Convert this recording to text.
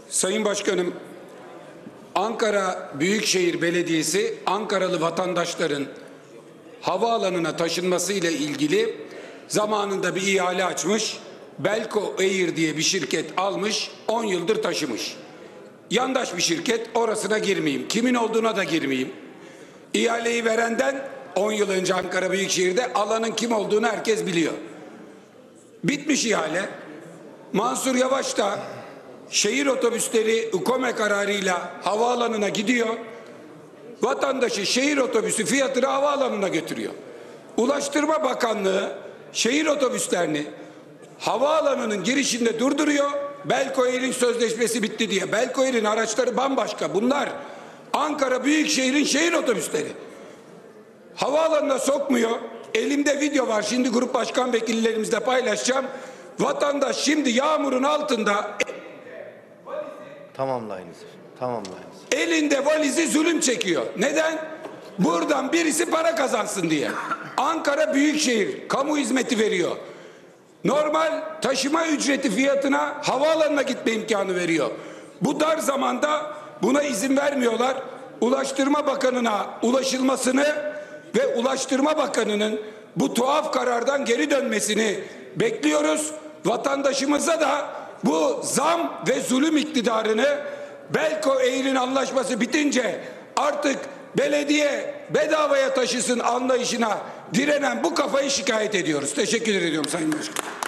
Sayın Başkanım, Ankara Büyükşehir Belediyesi Ankaralı vatandaşların havaalanına taşınması ile ilgili zamanında bir ihale açmış. Belco Air diye bir şirket almış, 10 yıldır taşımış. Yandaş bir şirket, orasına girmeyeyim. Kimin olduğuna da girmeyeyim. İhaleyi verenden 10 yıl önce Ankara Büyükşehir'de alanın kim olduğunu herkes biliyor. Bitmiş ihale. Mansur Yavaş da şehir otobüsleri UKOME kararıyla havaalanına gidiyor. Vatandaşı şehir otobüsü fiyatını havaalanına götürüyor. Ulaştırma Bakanlığı şehir otobüslerini havaalanının girişinde durduruyor. Belco Air'in sözleşmesi bitti diye. Belco Air'in araçları bambaşka. Bunlar Ankara Büyükşehir'in şehir otobüsleri. Havaalanına sokmuyor. Elimde video var. Şimdi grup başkan vekillerimizle paylaşacağım. Vatandaş şimdi yağmurun altında elinde valizi zulüm çekiyor. Neden? Buradan birisi para kazansın diye. Ankara Büyükşehir kamu hizmeti veriyor. Normal taşıma ücreti fiyatına havaalanına gitme imkanı veriyor. Bu dar zamanda buna izin vermiyorlar. Ulaştırma Bakanı'na ulaşılmasını ve Ulaştırma Bakanı'nın bu tuhaf karardan geri dönmesini bekliyoruz. Vatandaşımıza da bu zam ve zulüm iktidarını Belco Air'in anlaşması bitince artık belediye bedavaya taşısın anlayışına direnen bu kafayı şikayet ediyoruz. Teşekkür ediyorum Sayın Başkan.